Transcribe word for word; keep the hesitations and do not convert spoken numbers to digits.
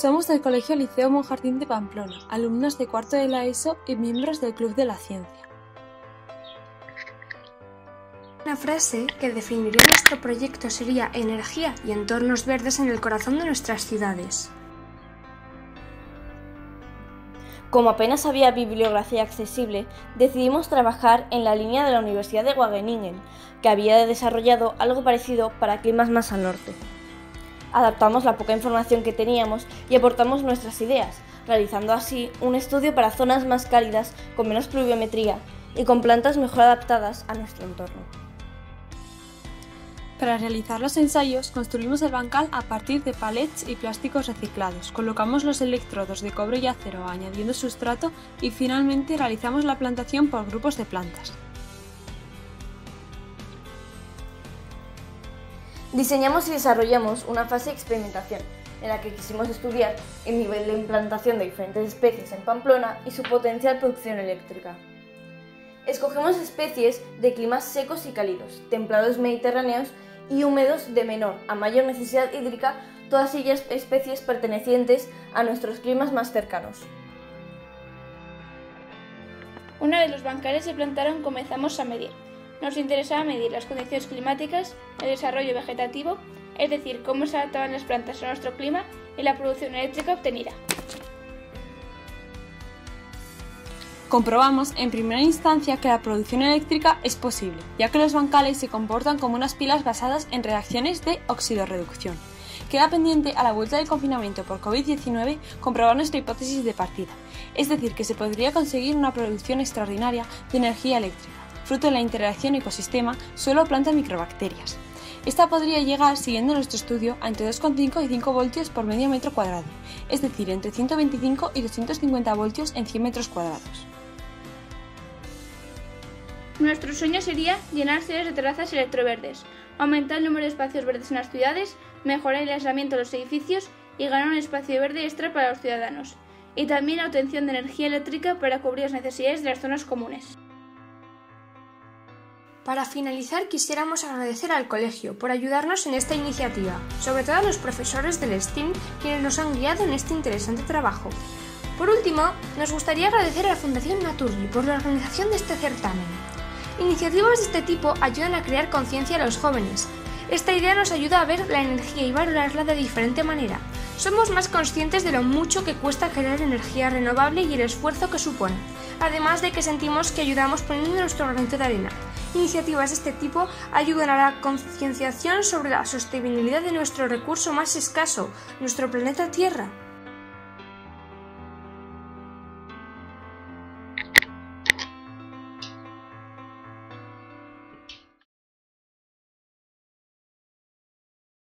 Somos del Colegio Liceo Monjardín de Pamplona, alumnos de cuarto de la ESO y miembros del Club de la Ciencia. Una frase que definiría nuestro proyecto sería energía y entornos verdes en el corazón de nuestras ciudades. Como apenas había bibliografía accesible, decidimos trabajar en la línea de la Universidad de Wageningen, que había desarrollado algo parecido para climas más al norte. Adaptamos la poca información que teníamos y aportamos nuestras ideas, realizando así un estudio para zonas más cálidas, con menos pluviometría y con plantas mejor adaptadas a nuestro entorno. Para realizar los ensayos, construimos el bancal a partir de palets y plásticos reciclados, colocamos los electrodos de cobre y acero añadiendo sustrato y finalmente realizamos la plantación por grupos de plantas. Diseñamos y desarrollamos una fase de experimentación, en la que quisimos estudiar el nivel de implantación de diferentes especies en Pamplona y su potencial producción eléctrica. Escogemos especies de climas secos y cálidos, templados mediterráneos y húmedos de menor a mayor necesidad hídrica, todas ellas especies pertenecientes a nuestros climas más cercanos. Una vez los bancales se plantaron, comenzamos a medir. Nos interesaba medir las condiciones climáticas, el desarrollo vegetativo, es decir, cómo se adaptaban las plantas a nuestro clima y la producción eléctrica obtenida. Comprobamos en primera instancia que la producción eléctrica es posible, ya que los bancales se comportan como unas pilas basadas en reacciones de oxidorreducción. Queda pendiente a la vuelta del confinamiento por COVID diecinueve comprobar nuestra hipótesis de partida, es decir, que se podría conseguir una producción extraordinaria de energía eléctrica, fruto de la interacción ecosistema suelo-planta-microbacterias. Esta podría llegar, siguiendo nuestro estudio, a entre dos coma cinco y cinco voltios por medio metro cuadrado, es decir, entre ciento veinticinco y doscientos cincuenta voltios en cien metros cuadrados. Nuestro sueño sería llenar ciudades de terrazas electroverdes, aumentar el número de espacios verdes en las ciudades, mejorar el aislamiento de los edificios y ganar un espacio verde extra para los ciudadanos, y también la obtención de energía eléctrica para cubrir las necesidades de las zonas comunes. Para finalizar, quisiéramos agradecer al colegio por ayudarnos en esta iniciativa, sobre todo a los profesores del S T E A M, quienes nos han guiado en este interesante trabajo. Por último, nos gustaría agradecer a la Fundación Naturgy por la organización de este certamen. Iniciativas de este tipo ayudan a crear conciencia a los jóvenes. Esta idea nos ayuda a ver la energía y valorarla de diferente manera. Somos más conscientes de lo mucho que cuesta crear energía renovable y el esfuerzo que supone, además de que sentimos que ayudamos poniendo nuestro granito de arena. Iniciativas de este tipo ayudan a la concienciación sobre la sostenibilidad de nuestro recurso más escaso, nuestro planeta Tierra.